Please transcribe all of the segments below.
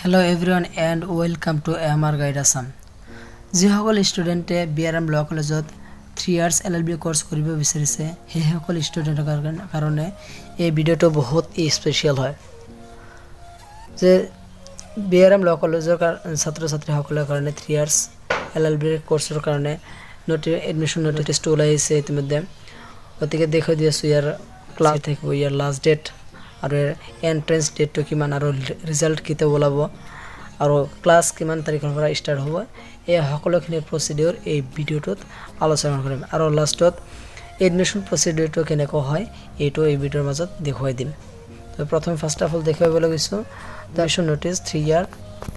Hello everyone and welcome to AMR Guide Assam. যিসকল ষ্টুডেণ্টে BRM ল কলেজত 3 ইয়াৰ্ছ LLB কোৰ্স কৰিব বিচাৰিছে সেইসকল ষ্টুডেণ্টৰ কাৰণে এই ভিডিওটো বহুত স্পেশাল হয় যে BRM ল কলেজৰ ছাত্ৰ ছাত্ৰীসকলৰ কাৰণে 3 ইয়াৰ্ছ LLB কোৰ্সৰ কাৰণে এডমিশন নোটিছটো ওলাইছে ইতিমধ্যে গতিকে দেখাই দি আছো ইয়াৰ ক্লাছ থাকিব ইয়াৰ লাষ্ট ডেট আৰু এন্ট্ৰেন্স ডেটটো কিমান আৰু ৰিজাল্ট কেতিয়া ওলাব আৰু ক্লাছ কিমান তাৰিখৰ পৰা ষ্টাৰ্ট হ'ব এই সকলোখিনি প্ৰসিডিউৰ এই ভিডিওটোত আলোচনা কৰিম আৰু লাষ্টত এডমিশন প্ৰসিডিউৰটো কেনেকৈ হয় এইটো এই ভিডিওৰ মাজত দেখুৱাই দিম তো প্ৰথম ফাৰ্স্ট অফ অল দেখাব লাগিছো এডমিশন নোটিছ 3 ইয়াৰ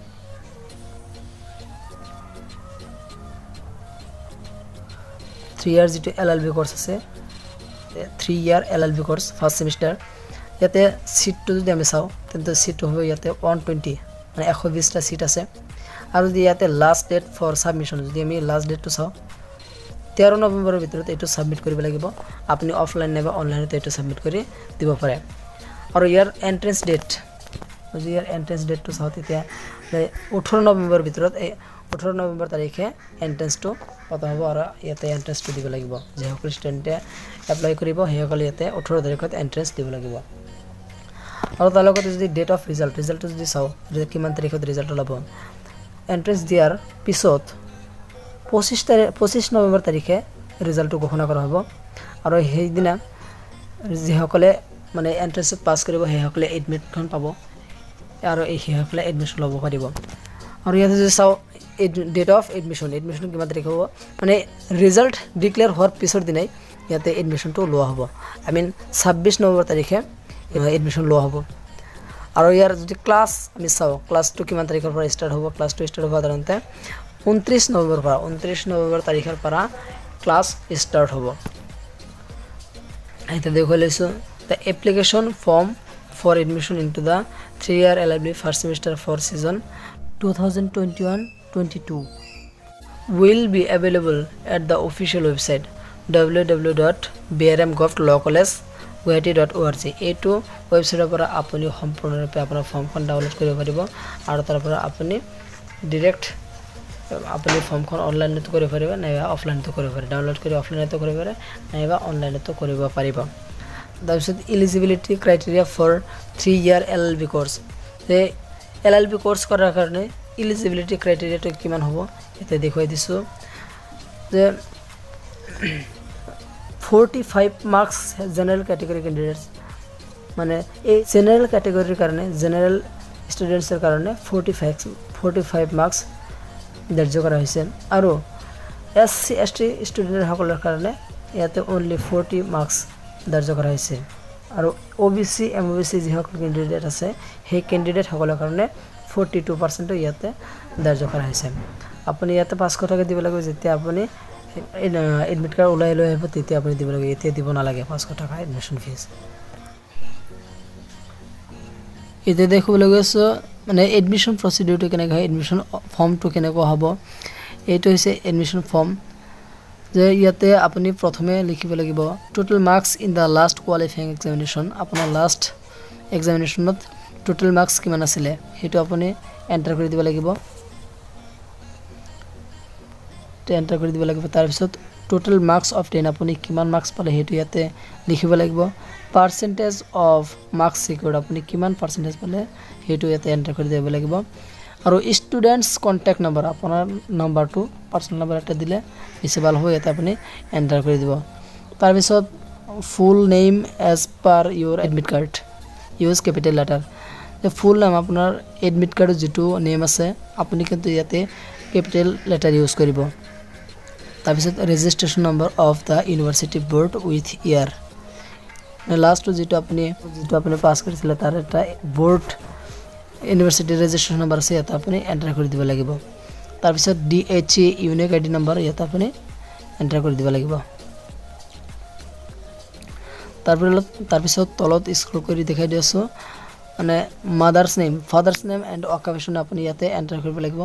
যেটো LLB কোর্স আছে 3 year LLB course first semester ইয়াতে সিটটো যদি আমি চাও তেন্তে সিট হবে ইয়াতে 120 মানে 120 টা সিট আছে আৰু যদি ইয়াতে লাষ্ট ডেট ফৰ সাবমিশন যদি আমি লাষ্ট ডেটটো চাও 13 নৱেম্বৰৰ ভিতৰত এটো সাবমিট কৰিব লাগিব আপুনি অফলাইন নেবা অনলাইনতে এটো সাবমিট কৰি দিব পাৰে আৰু ইয়াৰ এন্ট্ৰেন্স ডেট যদি ইয়াৰ এন্ট্ৰেন্স ডেটটো চাও তেতিয়া 18 নৱেম্বৰৰ ভিতৰত 18 নৱেম্বৰ তাৰিখে এন্ট্ৰেন্সটো পতা হ'ব আৰু ইয়াতে এন্ট্ৰেন্সটো দিব লাগিব যে সকল ষ্টুডেণ্টে এপ্লাই কৰিব হেসকল ইয়াতে 18 তাৰিখত এন্ট্ৰেন্স দিব লাগিব আৰু তাৰ লগতে যদি ডেট অফ ৰিজাল্টটো যদি চাও কিমান তাৰিখত ৰিজাল্ট ওলাব এন্ট্ৰেন্স দিয়াৰ পিছত 25 নৱেম্বৰ তাৰিখে ৰিজাল্টটো ঘোষণা কৰা হ'ব আৰু সেই দিনা যিসকলে মানে এন্ট্ৰেন্স পাস কৰিব হেসকলে এডমিটখন পাব আৰু এই হেসকলে এডমিশন ল'ব পাৰিব আৰু ইয়াতে যদি চাও ডেট অফ এডমিশন কিমান তাৰিখ হ'ব মানে ৰিজাল্ট ডিক্লেয়াৰ হোৱাৰ পিছৰ দিনাই ইয়াতে এডমিশনটো লোৱা হ'ব আই মিন 26 নৱেম্বৰ তাৰিখে এডমিশন লোৱা হ'ব আৰু ইয়াৰ যদি ক্লাছ আমি চাও ক্লাছটো কিমান তাৰিখৰ পৰা ষ্টাৰ্ট হ'ব ক্লাছটো ষ্টাৰ্ট হ'ব সাধাৰণতে 29 নৱেম্বৰ তাৰিখৰ পৰা ক্লাছ ষ্টাৰ্ট হ'ব এটা দেখো লৈছো the application form for admission into the 3-year LLB first semester for season 2021-22 will be available at the official website www.brmgovlawcollege.guwahati.org এইটো ওয়েবসাইটৰ পৰা আপুনি সম্পূৰ্ণৰূপে আপোনাৰ ফৰ্মখন ডাউনলোড কৰিব পাৰিব আৰু তাৰ পৰা আপুনি ডাইৰেক্ট আপুনি ফৰ্মখন অনলাইনতো কৰিব পাৰিব নাইবা অফলাইনতো কৰিব পাৰিব ডাউনলোড কৰি অফলাইনতো কৰিব পাৰিব নাইবা অনলাইনতো কৰিব পাৰিব তাৰপিছত eligibility criteria for 3 year LLB course তে LLB কোর্স কৰাৰ কাৰণে এলিজিবিলিটি ক্ৰাইটেৰিয়াটো কিমান হ'ব এতে দেখুৱাই দিছো যে 45 মার্কস জেনারেল ক্যাটেগরি ক্যান্ডিডেটস মানে এই জেনারেল ক্যাটেগরির কারণে জেনারেল স্টুডেন্টসের কারণে 45 মার্কস ধার্য করা হয়েছে আৰু SC ST স্টুডেন্টের সকলের কারণে ইয়াতে অনলি 40 মার্কস ধার্য করা হয়েছে আৰু OBC MOBC যি সকল ক্যান্ডিডেট আছে সেই ক্যান্ডিডেট সকলের কারণে 42% ইয়াতে ধার্য করা হয়েছে আপুনি ইয়াতে 500 টাকা দিব লাগিব যেতিয়া আপুনি এডমিট কাৰ্ড ওলাই লৈ আহিব তেতিয়া আপুনি দিব লাগিব এতিয়া দিব নালাগে 500 টাকা এডমিশন ফিজ এতে দেখো লাগেছো মানে এডমিশন প্ৰসিডিউৰটো কেনেকৈ হয় এডমিশন ফৰ্মটো কেনেকৈ হ'ব এইটো হৈছে এডমিশন ফৰ্ম যে ইয়াতে আপুনি প্ৰথমে লিখিব লাগিব total marks in the last qualifying examination আপোনাৰ লাষ্ট এক্সামিনেশনত টোটাল মার্কস কিমান আছিল হেতু আপুনি এন্টাৰ কৰি দিব লাগিব এন্টাৰ কৰি দিব লাগিব তাৰ পিছত টোটাল মার্কস অফ 10 আপুনি কিমান মার্কস পালে হেতু ইয়াতে লিখিব লাগিব পার্সেন্টেজ অফ মার্কস সিকিউৰ্ড আপুনি কিমান পার্সেন্টেজ পালে হেতু ইয়াতে এন্টাৰ কৰি দিব লাগিব আৰু স্টুডেন্টস কন্টাক্ট নম্বৰ আপোনাৰ নম্বৰটো পার্সোনাল নম্বৰ এটা দিলে বেছি ভাল হ'ব ইয়াতে আপুনি এন্টাৰ কৰি দিব তাৰ পিছত full name as per your admit card use capital letter the full name আপোনাৰ এডমিট কাৰ্ডৰ যেটো নেম আছে আপুনি কিন্তু ইয়াতে ক্যাপিটাল লেটাৰ ইউজ কৰিব তাৰ পিছত registration number of the university board with year last যেটো আপুনি পাস কৰিছিল তাৰ এটা বোৰ্ড ইউনিভাৰ্সিটি ৰেজিষ্ট্ৰেচন নম্বৰ আছে ইয়াতে আপুনি এন্টাৰ কৰি দিব লাগিব তাৰ পিছত DHA ইউনিক আইডি নম্বৰ ইয়াতে আপুনি এন্টাৰ কৰি দিব লাগিব তাৰ পিছত তলত স্ক্ৰল কৰি দেখাই দিছো মানে mother's name father's name and occupation আপুনি ইয়াতে এন্টাৰ কৰিব লাগিব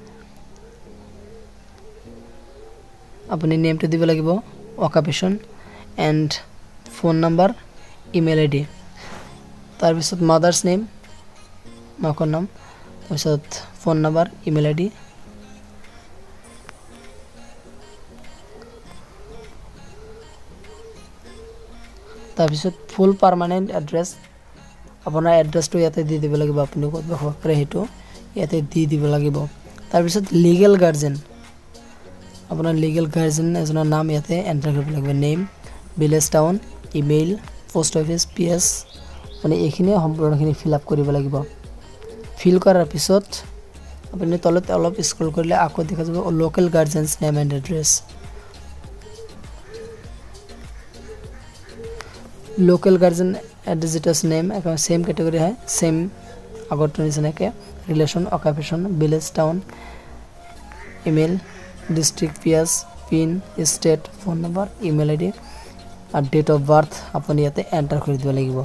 আপুনি নেমটো দিব লাগিব occupation and phone number email ID তাৰ পিছত মাদার্স নেম মাকৰ নাম তাৰপিছত ফোন নাম্বাৰ ইমেইল আইডি তাৰপিছত ফুল পাৰ্মানেণ্ট এড্ৰেছ আপোনাৰ এড্ৰেছটো ইয়াতে দি দিব লাগিব আপুনি ক'ত বসবাস কৰে সেইটো ইয়াতে দি দিব লাগিব তাৰপিছত লিগেল গাৰ্জেন আপোনাৰ লিগেল গাৰ্জেন এজনৰ নাম ইয়াতে এন্টাৰ কৰিব লাগিব name village town email post office PS মানে এইখিনি সম্পূৰ্ণখিনি ফিল আপ কৰিব লাগিব ফিল কৰাৰ পিছত আপুনি তলত অলপ স্ক্ৰল কৰিলে আকৌ দেখা যাব local guardians name and address local guardian एडिजिटर्स नेम सेम कैटेगरी है सेम आगर के relation occupation village town email district PS pin state phone number email ID और डेट ऑफ बर्थ अपन इते एंटर कर দিব লাগিব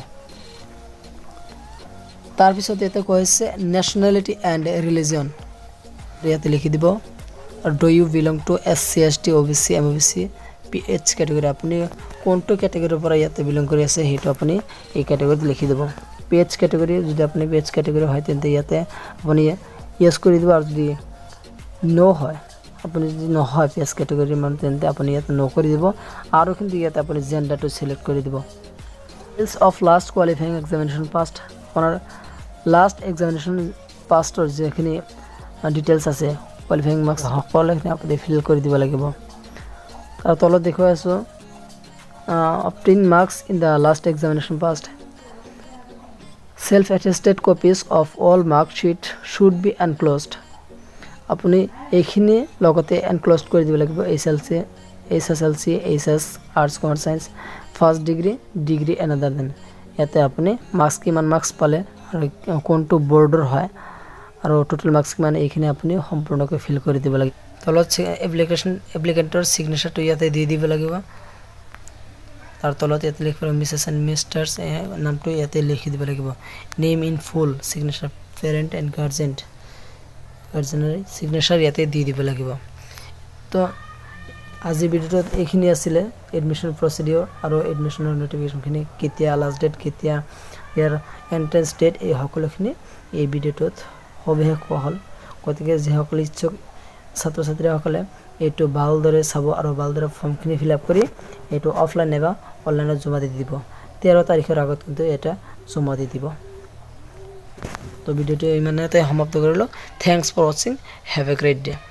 तार पिছত इते কৈছে नेशनलिटी एंड रिलीजन इते लिखि দিব और do you belong to SC ST OBC MOBC PH category अपनी কোনটো ক্যাটাগরিৰ পৰা ইয়াতে বিলং কৰি আছে হেটো আপুনি এই ক্যাটাগৰিত লিখি দিব পেজ ক্যাটাগৰি যদি আপুনি পেজ ক্যাটাগৰি হয় তেন্তে ইয়াতে আপুনি ইয়েস কৰি দিব আৰু যদি নো হয় আপুনি যদি নো হয় পেজ ক্যাটাগৰি মান তেন্তে আপুনি ইয়াতে নো কৰি দিব আৰু কিন্তু ইয়াতে আপুনি জেন্ডাৰটো সিলেক্ট কৰি দিব details of last qualifying examination passed আপোনাৰ লাস্ট এক্সামিনেশন পাস্টৰ যেখিনি ডিটেইলস আছে কোয়ালিফাইং মার্কস সকলোখিনি আপুনি ফিল কৰি দিব লাগিব আৰু তলত দেখুৱাই আছো obtain marks in the last examination passed self-attested copies of all mark sheet should be enclosed apuni ekhini logote enclosed kori dibe lagibo SSLC HS arts commerce science first degree another then yate apuni marks kiman marks pale aru kontu border hoy aru total marks kiman ekhini apuni সম্পূৰ্ণ কৈ fill kori dibe lagibo তলত applicantৰ signature to yate di dibe lagibo तार तलत याते लिखिब Mrs and misters नामটো याते লিখি দিব লাগিব name in full signature parent and गार्जियनरी सिग्नेचर याते দি দিব লাগিব তো আজি ভিডিওত এইখিনি আছিল এডমিশন প্ৰসিডিউৰ আৰু এডমিশনৰ নোটিফিকেশন খিনি কেতিয়া লাষ্ট ডেট কেতিয়া ইয়াৰ এন্ট্ৰেন্স ডেট এই সকলোখিনি এই ভিডিওটোত হবিহে কোৱা হল গতিকে যে সকল ইচ্ছুক ছাত্ৰ ছাত্ৰীসকলে এইটো ভালদৰে চাব আৰু ভালদৰে ফৰ্মখিনি ফিল আপ কৰি এইটো অফলাইন নেবা অনলাইনত জমা দি দিব 13 তাৰিখৰ আগত কিন্তু এটা জমা দি দিব তো ভিডিওটো ইমানতে সমাপ্ত কৰিলো thanks for watching have a great day